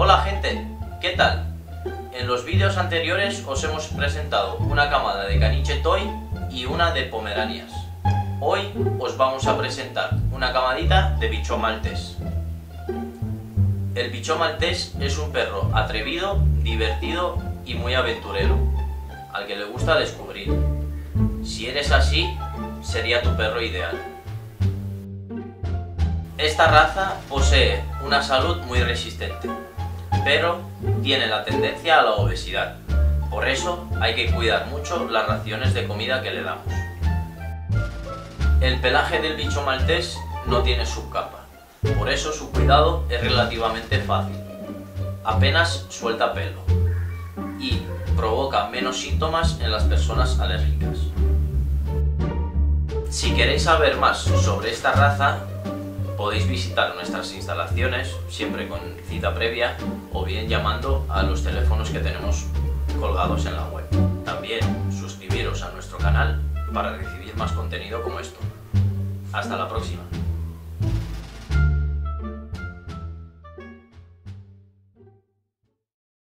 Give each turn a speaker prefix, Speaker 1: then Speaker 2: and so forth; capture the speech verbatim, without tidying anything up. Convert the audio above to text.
Speaker 1: Hola gente, ¿qué tal? En los vídeos anteriores os hemos presentado una camada de caniche toy y una de pomeranias. Hoy os vamos a presentar una camadita de bichón maltés. El bichón maltés es un perro atrevido, divertido y muy aventurero, al que le gusta descubrir. Si eres así, sería tu perro ideal. Esta raza posee una salud muy resistente, pero tiene la tendencia a la obesidad. Por eso hay que cuidar mucho las raciones de comida que le damos. El pelaje del bichón maltés no tiene subcapa, por eso su cuidado es relativamente fácil. Apenas suelta pelo y provoca menos síntomas en las personas alérgicas. Si queréis saber más sobre esta raza, podéis visitar nuestras instalaciones, siempre con cita previa, o bien llamando a los teléfonos que tenemos colgados en la web. También suscribiros a nuestro canal para recibir más contenido como esto. Hasta la próxima.